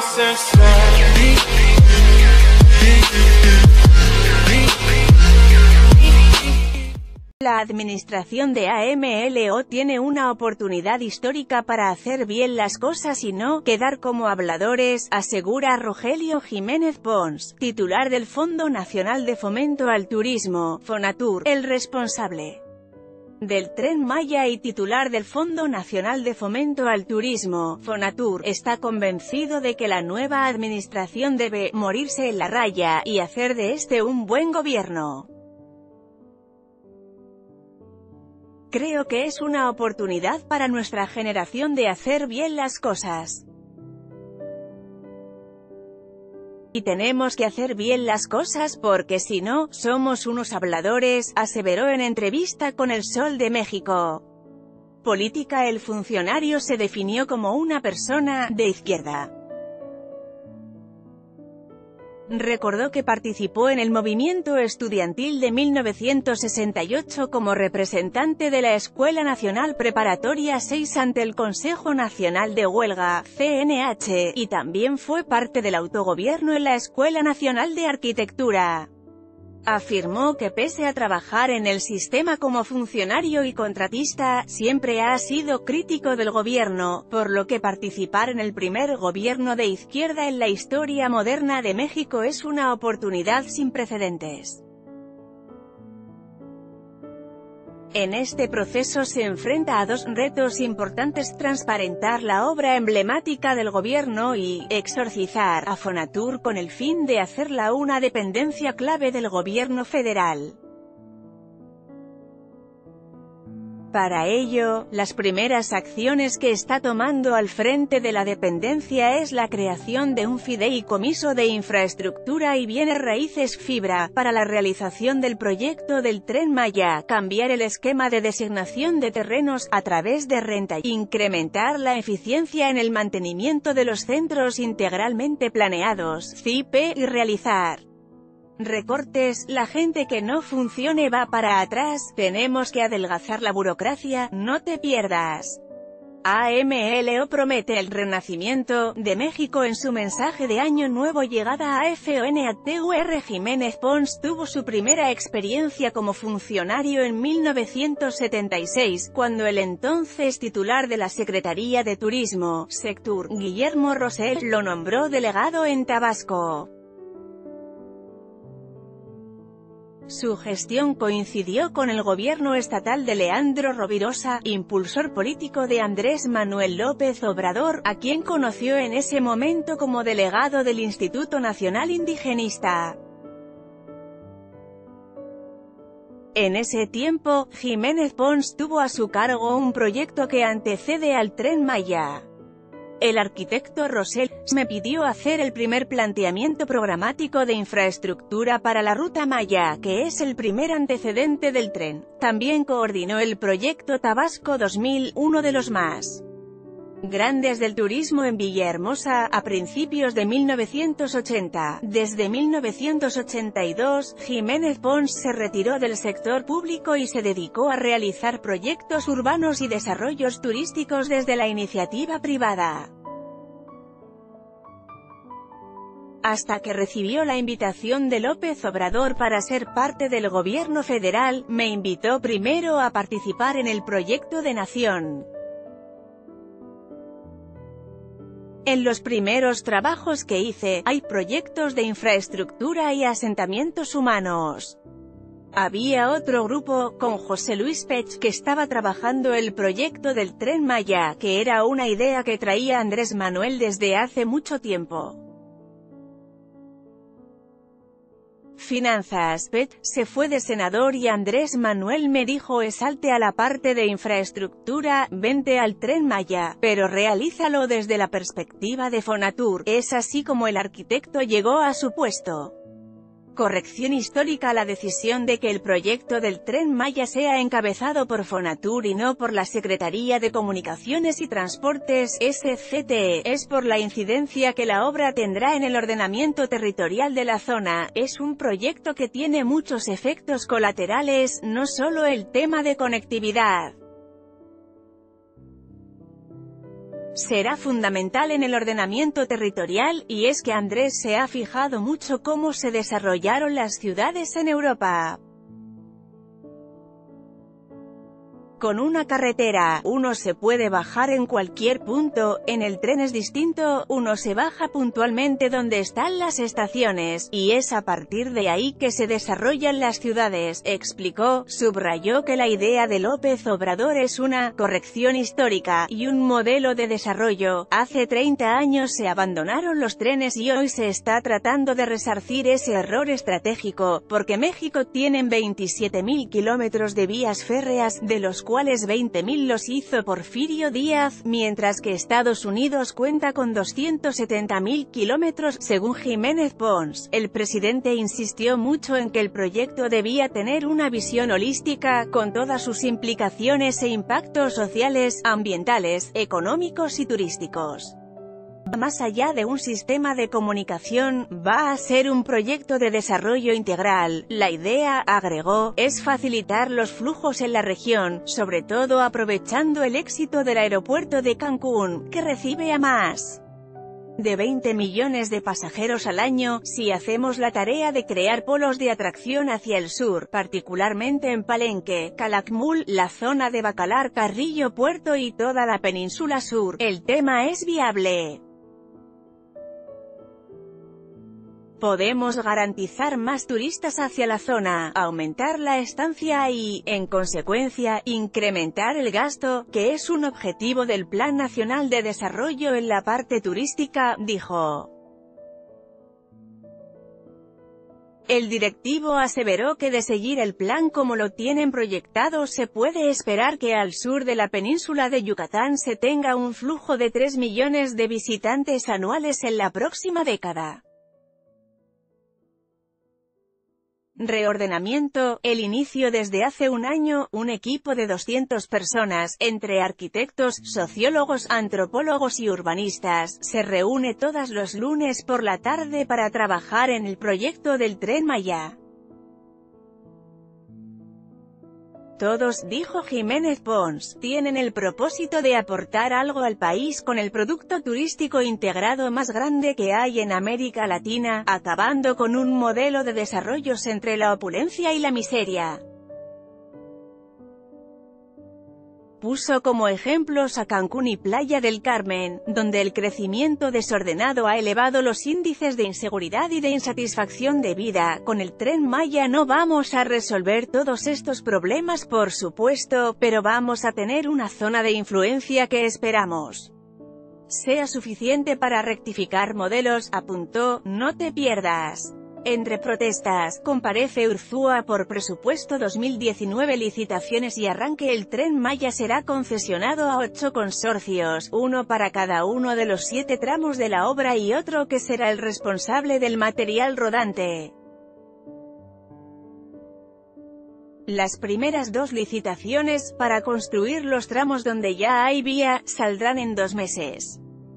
La administración de AMLO tiene una oportunidad histórica para hacer bien las cosas y no quedar como habladores, asegura Rogelio Jiménez Pons, titular del Fondo Nacional de Fomento al Turismo, Fonatur, el responsable del Tren Maya y titular del Fondo Nacional de Fomento al Turismo, Fonatur, está convencido de que la nueva administración debe morirse en la raya y hacer de este un buen gobierno. Creo que es una oportunidad para nuestra generación de hacer bien las cosas. Y tenemos que hacer bien las cosas porque si no, somos unos habladores, aseveró en entrevista con El Sol de México. Política. El funcionario se definió como una persona de izquierda. Recordó que participó en el movimiento estudiantil de 1968 como representante de la Escuela Nacional Preparatoria 6 ante el Consejo Nacional de Huelga, CNH, y también fue parte del autogobierno en la Escuela Nacional de Arquitectura. Afirmó que pese a trabajar en el sistema como funcionario y contratista, siempre ha sido crítico del gobierno, por lo que participar en el primer gobierno de izquierda en la historia moderna de México es una oportunidad sin precedentes. En este proceso se enfrenta a dos retos importantes: transparentar la obra emblemática del gobierno y exorcizar a Fonatur con el fin de hacerla una dependencia clave del gobierno federal. Para ello, las primeras acciones que está tomando al frente de la dependencia es la creación de un fideicomiso de infraestructura y bienes raíces FIBRA, para la realización del proyecto del Tren Maya, cambiar el esquema de designación de terrenos, a través de renta, incrementar la eficiencia en el mantenimiento de los centros integralmente planeados, CIP, y realizar recortes. La gente que no funcione va para atrás, tenemos que adelgazar la burocracia, no te pierdas. AMLO promete el renacimiento de México en su mensaje de Año Nuevo. Llegada a FONATUR. Jiménez Pons tuvo su primera experiencia como funcionario en 1976, cuando el entonces titular de la Secretaría de Turismo, Sectur, Guillermo Rosell, lo nombró delegado en Tabasco. Su gestión coincidió con el gobierno estatal de Leandro Rovirosa, impulsor político de Andrés Manuel López Obrador, a quien conoció en ese momento como delegado del Instituto Nacional Indigenista. En ese tiempo, Jiménez Pons tuvo a su cargo un proyecto que antecede al Tren Maya. El arquitecto Rosell me pidió hacer el primer planteamiento programático de infraestructura para la Ruta Maya, que es el primer antecedente del tren. También coordinó el proyecto Tabasco 2000, uno de los más grandes del turismo en Villahermosa, a principios de 1980. Desde 1982, Jiménez Pons se retiró del sector público y se dedicó a realizar proyectos urbanos y desarrollos turísticos desde la iniciativa privada. Hasta que recibió la invitación de López Obrador para ser parte del gobierno federal, me invitó primero a participar en el proyecto de Nación. En los primeros trabajos que hice, hay proyectos de infraestructura y asentamientos humanos. Había otro grupo, con José Luis Pech, que estaba trabajando el proyecto del Tren Maya, que era una idea que traía Andrés Manuel desde hace mucho tiempo. Finanzas. Pech se fue de senador y Andrés Manuel me dijo: salte a la parte de infraestructura, vente al Tren Maya, pero realízalo desde la perspectiva de Fonatur. Es así como el arquitecto llegó a su puesto. Corrección histórica: la decisión de que el proyecto del Tren Maya sea encabezado por Fonatur y no por la Secretaría de Comunicaciones y Transportes, SCTE, es por la incidencia que la obra tendrá en el ordenamiento territorial de la zona. Es un proyecto que tiene muchos efectos colaterales, no solo el tema de conectividad. será fundamental en el ordenamiento territorial, y es que Andrés se ha fijado mucho cómo se desarrollaron las ciudades en Europa. Con una carretera, uno se puede bajar en cualquier punto, en el tren es distinto, uno se baja puntualmente donde están las estaciones, y es a partir de ahí que se desarrollan las ciudades, explicó. Subrayó que la idea de López Obrador es una corrección histórica, y un modelo de desarrollo. Hace 30 años se abandonaron los trenes y hoy se está tratando de resarcir ese error estratégico, porque México tiene 27.000 kilómetros de vías férreas, de los cuales 20.000 los hizo Porfirio Díaz, mientras que Estados Unidos cuenta con 270.000 kilómetros, según Jiménez Pons. El presidente insistió mucho en que el proyecto debía tener una visión holística, con todas sus implicaciones e impactos sociales, ambientales, económicos y turísticos. Más allá de un sistema de comunicación, va a ser un proyecto de desarrollo integral. La idea, agregó, es facilitar los flujos en la región, sobre todo aprovechando el éxito del aeropuerto de Cancún, que recibe a más de 20 millones de pasajeros al año. Si hacemos la tarea de crear polos de atracción hacia el sur, particularmente en Palenque, Calakmul, la zona de Bacalar, Carrillo Puerto y toda la península sur, el tema es viable. Podemos garantizar más turistas hacia la zona, aumentar la estancia y, en consecuencia, incrementar el gasto, que es un objetivo del Plan Nacional de Desarrollo en la parte turística, dijo. El directivo aseveró que de seguir el plan como lo tienen proyectado se puede esperar que al sur de la península de Yucatán se tenga un flujo de 3 millones de visitantes anuales en la próxima década. Reordenamiento. El inicio. Desde hace un año, un equipo de 200 personas, entre arquitectos, sociólogos, antropólogos y urbanistas, se reúne todos los lunes por la tarde para trabajar en el proyecto del Tren Maya. Todos, dijo Jiménez Pons, tienen el propósito de aportar algo al país con el producto turístico integrado más grande que hay en América Latina, acabando con un modelo de desarrollos entre la opulencia y la miseria. Puso como ejemplos a Cancún y Playa del Carmen, donde el crecimiento desordenado ha elevado los índices de inseguridad y de insatisfacción de vida. Con el Tren Maya no vamos a resolver todos estos problemas, por supuesto, pero vamos a tener una zona de influencia que esperamos sea suficiente para rectificar modelos, apuntó. No te pierdas. Entre protestas, comparece Urzúa por presupuesto 2019. Licitaciones y arranque. El Tren Maya será concesionado a 8 consorcios, uno para cada uno de los 7 tramos de la obra y otro que será el responsable del material rodante. Las primeras 2 licitaciones, para construir los tramos donde ya hay vía, saldrán en 2 meses.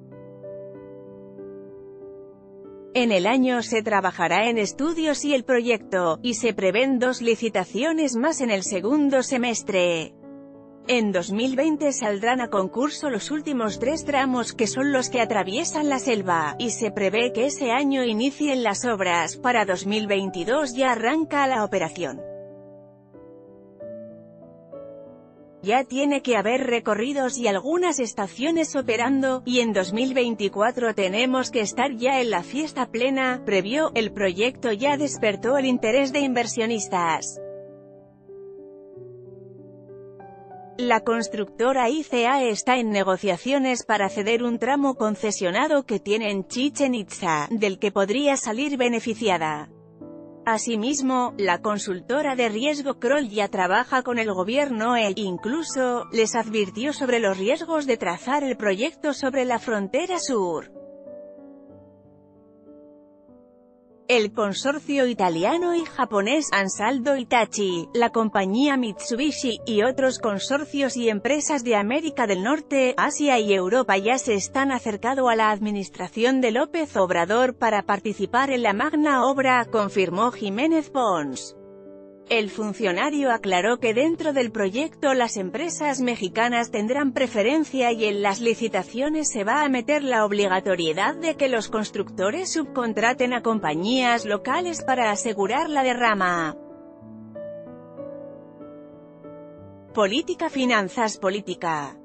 En el año se trabajará en estudios y el proyecto, y se prevén 2 licitaciones más en el segundo semestre. En 2020 saldrán a concurso los últimos 3 tramos, que son los que atraviesan la selva, y se prevé que ese año inicien las obras. Para 2022 ya arranca la operación. Ya tiene que haber recorridos y algunas estaciones operando, y en 2024 tenemos que estar ya en la fiesta plena, previó. El proyecto ya despertó el interés de inversionistas. La constructora ICA está en negociaciones para ceder un tramo concesionado que tiene en Chichén Itzá, del que podría salir beneficiada. Asimismo, la consultora de riesgo Kroll ya trabaja con el gobierno e, incluso, les advirtió sobre los riesgos de trazar el proyecto sobre la frontera sur. El consorcio italiano y japonés Ansaldo Hitachi, la compañía Mitsubishi, y otros consorcios y empresas de América del Norte, Asia y Europa ya se están acercando a la administración de López Obrador para participar en la magna obra, confirmó Jiménez Pons. El funcionario aclaró que dentro del proyecto las empresas mexicanas tendrán preferencia y en las licitaciones se va a meter la obligatoriedad de que los constructores subcontraten a compañías locales para asegurar la derrama. Política, finanzas, política.